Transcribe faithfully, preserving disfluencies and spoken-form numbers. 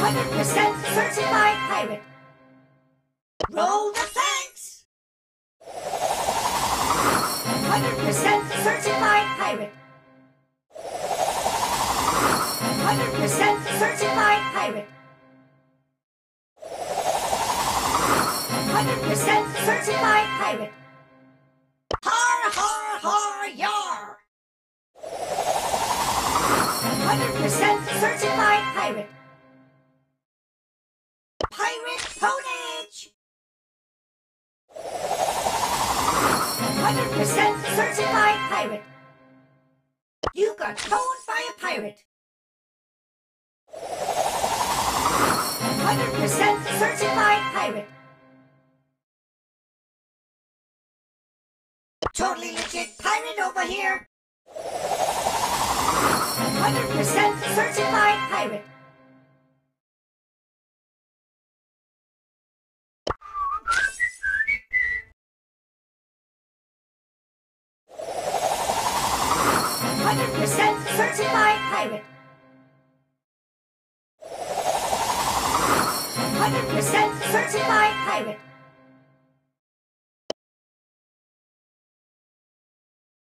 hundred percent certified pirate. Roll the thanks! one hundred percent certified pirate. one hundred percent certified pirate. one hundred percent certified pirate. Har, har, har, yar! one hundred percent certified pirate. Pirate ponage! one hundred percent certified pirate. You got pwned by a pirate. one hundred percent certified pirate. Totally legit pirate over here. one hundred percent certified pirate. one hundred percent certified pirate. one hundred percent certified pirate.